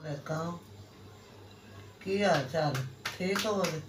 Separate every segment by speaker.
Speaker 1: देखा की हाल चाल ठीक हो गए।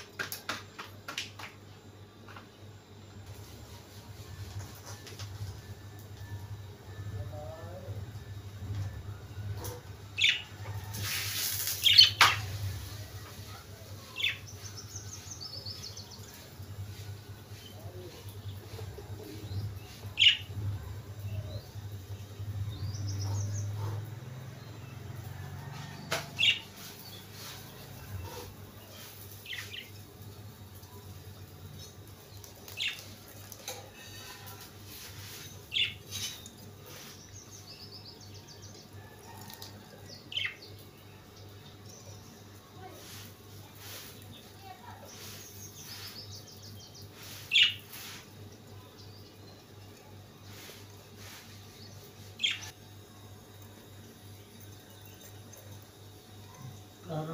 Speaker 1: करो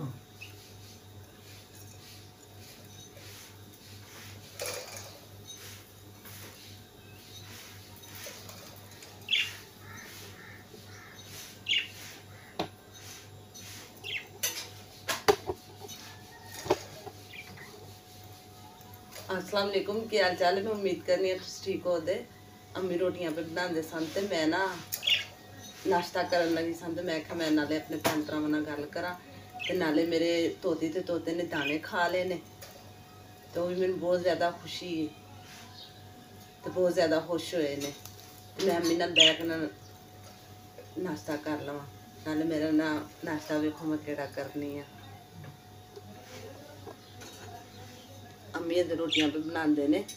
Speaker 2: अस्सलाम वालेकुम, की हाल चाल है। मैं उम्मीद करनी है तुम ठीक हो दे। अम्मी रोटियां पे बनाते सन ते मैं ना नाश्ता करन लगी सन ते मैं मैं नाले अपने भैन भरावां नाल गल करा ते नाले मेरे तोती ते तोते ने दाने खा ले ने तो भी मैनूं बहुत ज़्यादा खुशी ते बहुत ज़्यादा खुश होए ने ते मैं अम्मी नाल बैठ के नाश्ता कर लवां। नाले मेरा ना नाश्ता वेखो मैं केड़ा करनी आ। अम्मी अदे रोटियां पे बनाते ने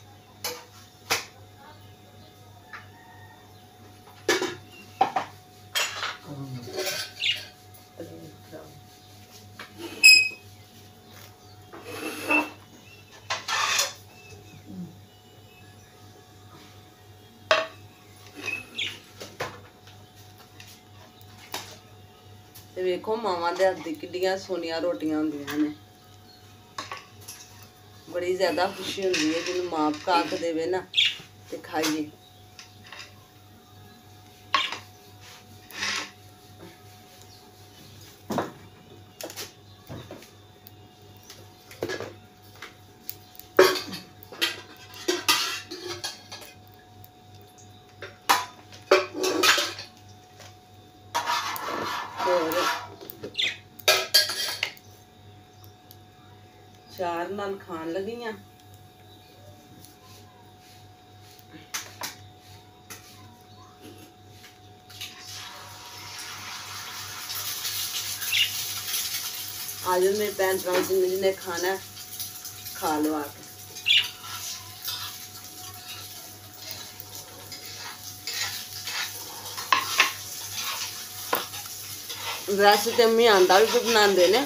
Speaker 2: ते वेखो मावां दे हत्थ दी किड्डियां सोहनियां रोटियां होंदियां ने। बड़ी ज़्यादा खुशी होंदी है जिन्नू मां पका के देवे ना ते खाइए। और चार नाल खान लगी हाँ। आज मेरे भैन भरा जिन्हें जिन्हें खाना है खा लो आके। वैसे तो अम्मी आंदा भी बनाते ने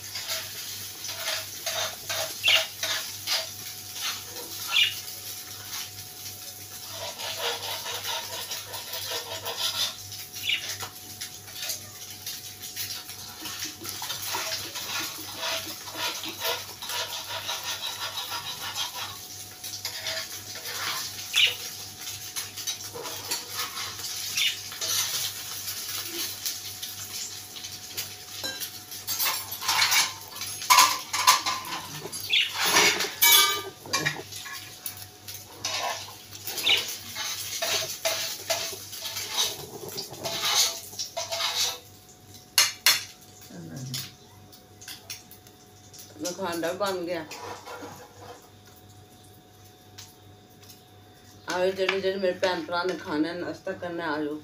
Speaker 2: खांडा बन गया। आओ जेडे जेडे मेरे भैन भरा ने खाना नाश्ता करना आ जाओ।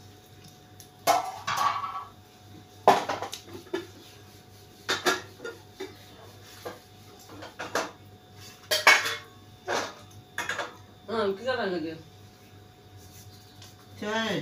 Speaker 2: हाँ क्या करने लगे
Speaker 1: चाय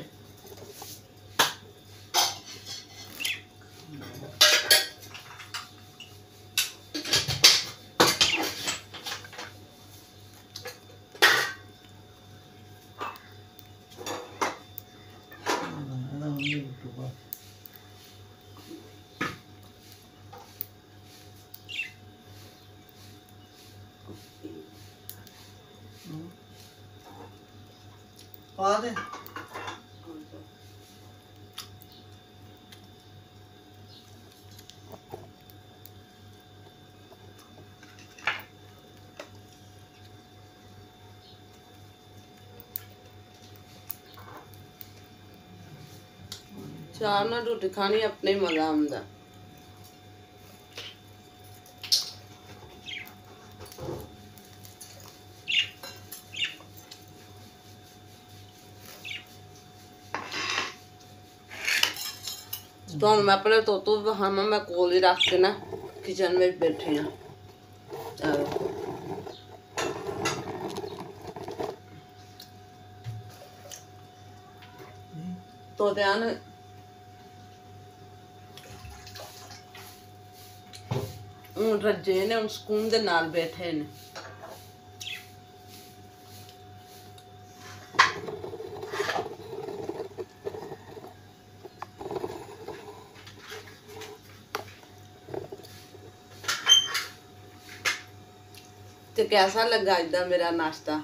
Speaker 1: पा दे।
Speaker 2: चार ना रोटी खानी अपने ही मजा आंदा। तो मैं अपने तोतो बहाना मैं कोल ही रख के ना किचन में बैठी हाँ। तो ध्यान रजे ने उन सुकून दे नाल बैठे ने। तो कैसा लगा इदा मेरा नाश्ता?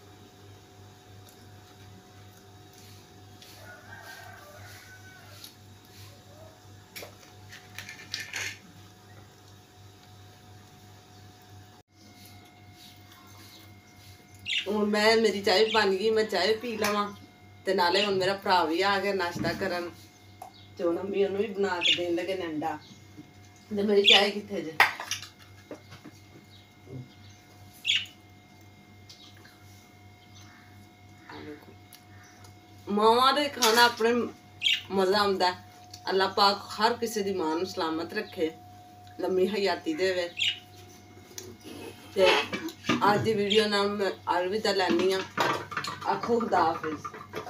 Speaker 2: हूँ मैं मेरी चाय बन गई, मैं चाय पी लवा ते नाले हुण मेरा भरा भी आ गया नाश्ता करन ते हुण अम्मी उन्हें भी बना के देन लगे अंडा। ते मेरी चाय कित्थे जे? मावां दे खाना अपने मजा आंदा। अल्लाह पाक हर किसी दी मां नूं सलामत रखे, लम्मी हयाती देवे। ते आज दी वीडियो नाल मैं अलविदा लैनी आ। आखो खुदा हाफिज।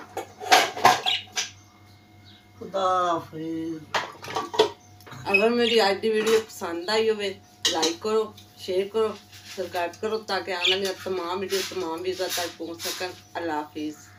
Speaker 1: खुदा हाफिज।
Speaker 2: अगर मेरी आज की वीडियो पसंद आई हो लाइक करो, शेयर करो, सब्सक्राइब करो ताकि आने वाली तमाम वीडियो तमाम वीज़ा तक पहुँच सकन। अल्लाह हाफिज़।